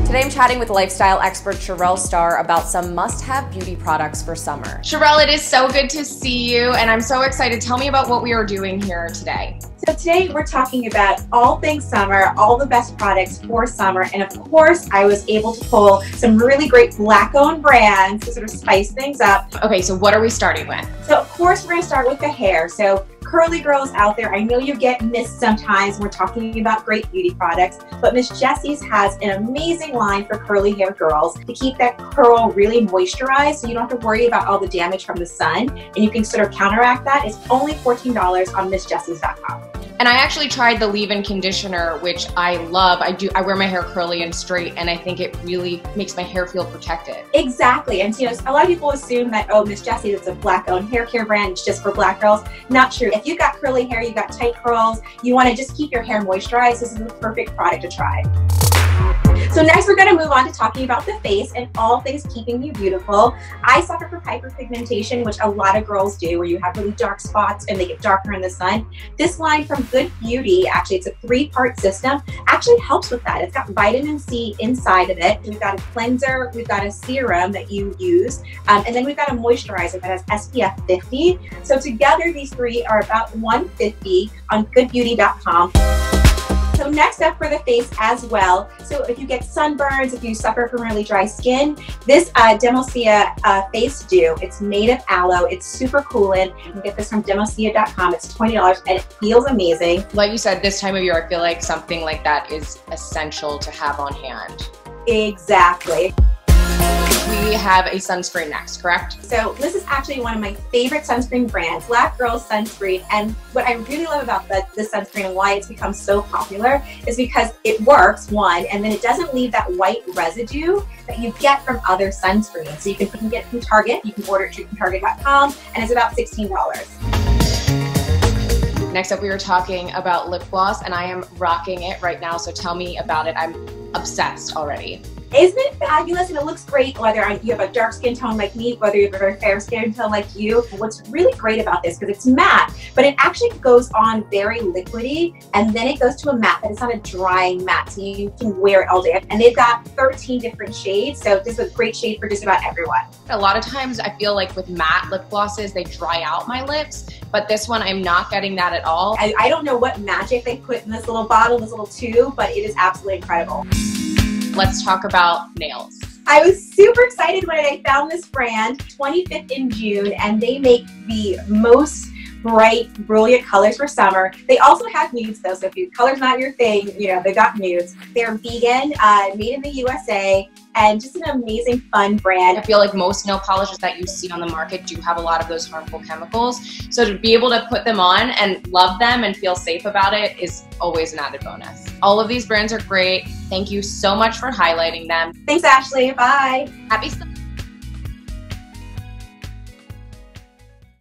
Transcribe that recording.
Today I'm chatting with lifestyle expert Charell Star about some must-have beauty products for summer. Charell, it is so good to see you, and I'm so excited. Tell me about what we are doing here today. So today we're talking about all things summer, all the best products for summer, and of course I was able to pull some really great Black-owned brands to sort of spice things up. Okay, so what are we starting with? So of course we're going to start with the hair. So curly girls out there, I know you get missed sometimes when we're talking about great beauty products, but Miss Jessie's has an amazing line for curly hair girls to keep that curl really moisturized so you don't have to worry about all the damage from the sun, and you can sort of counteract that. It's only $14 on MissJessies.com. And I actually tried the leave-in conditioner, which I love. I wear my hair curly and straight, and I think it really makes my hair feel protected. Exactly. And you know, a lot of people assume that, oh, Miss Jessie is a Black-owned hair care brand, it's just for Black girls. Not true. If you've got curly hair, you've got tight curls, you want to just keep your hair moisturized, this is the perfect product to try. So next we're going to move on to talking about the face and all things keeping you beautiful. I suffer from hyperpigmentation, which a lot of girls do, where you have really dark spots and they get darker in the sun. This line from Good Beauty, actually it's a 3-part system, actually helps with that. It's got vitamin C inside of it. We've got a cleanser, we've got a serum that you use, and then we've got a moisturizer that has SPF 50. So together these three are about $150 on goodbeauty.com. So next up for the face as well, so if you get sunburns, if you suffer from really dry skin, this Demosia face dew, it's made of aloe, it's super cooling. You can get this from Demosia.com, it's $20 and it feels amazing. Like you said, this time of year I feel like something like that is essential to have on hand. Exactly. We have a sunscreen next, correct? So this is actually one of my favorite sunscreen brands, Black Girls Sunscreen. And what I really love about this sunscreen and why it's become so popular is because it works, one, and then it doesn't leave that white residue that you get from other sunscreens. So you can get it from Target, you can order it from Target.com, and it's about $16. Next up, we were talking about lip gloss, and I am rocking it right now, so tell me about it. I'm obsessed already. Isn't it fabulous? And it looks great whether you have a dark skin tone like me, whether you have a very fair skin tone like you. What's really great about this, because it's matte, but it actually goes on very liquidy, and then it goes to a matte, but it's not a drying matte, so you can wear it all day. And they've got 13 different shades, so this is a great shade for just about everyone. A lot of times I feel like with matte lip glosses, they dry out my lips, but this one I'm not getting that at all. I don't know what magic they put in this little bottle, this little tube, but it is absolutely incredible. Let's talk about nails. I was super excited when I found this brand, 25th in June, and they make the most bright, brilliant colors for summer. They also have nudes though, so if color's not your thing, you know, they got nudes. They're vegan, made in the USA, and just an amazing, fun brand. I feel like most nail polishes that you see on the market do have a lot of those harmful chemicals. So to be able to put them on and love them and feel safe about it is always an added bonus. All of these brands are great. Thank you so much for highlighting them. Thanks, Ashley. Bye. Happy